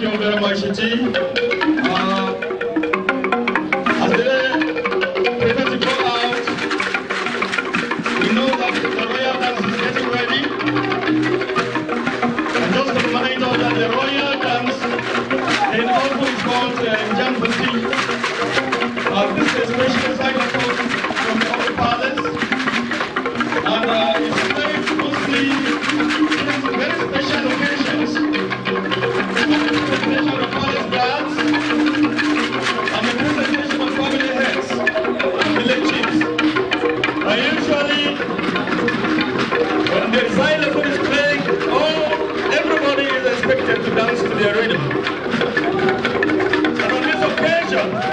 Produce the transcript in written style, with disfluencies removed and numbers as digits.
you very much, Shitiy. As they prepare to go out, we know that the royal dance is getting ready. And just a reminder that the royal dance in also is called NGUM IV. This is a special cycle from the Old Palace. And it's very mostly very special occasions. The presentation of palace guards and the presentation of family heads and village chiefs. And usually, when the xylophone is playing, everybody is expected to dance to their rhythm. And on this occasion,